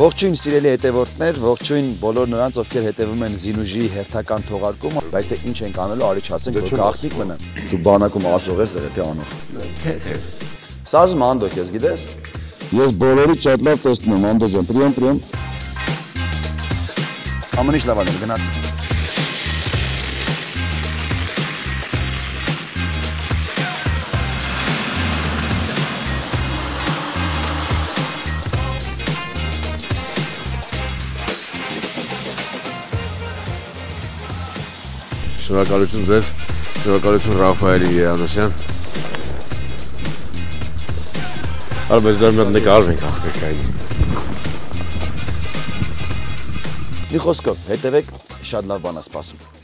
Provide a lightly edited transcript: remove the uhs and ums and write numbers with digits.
Ողջույն սիրելի հետևորդներ, ողջույն բոլոր նրանց, ովքեր հետևում են Զինուժի հերթական թողարկումը, բայց թե ինչ ենք անելու, արի չասենք, որ գաղտնիք մնա։ Դու բանակում ասող ես եղել, թե անող։ Թե։ Սազմ Անդո քեզ գիտես։ Ես բոլորից շատ լավ տեսնում եմ, Անդո ջան, պրիոմ։ Ամեն ինչ լավ է, գնացի։ Շնորհակալություն ձեզ, շնորհակալություն Ռաֆայել Երանոսյան։ Արբեզ դեռ մի նկարվենք աղբեկային։ Մի խոսքով, հետևեք, շատ լավ բան է սպասում։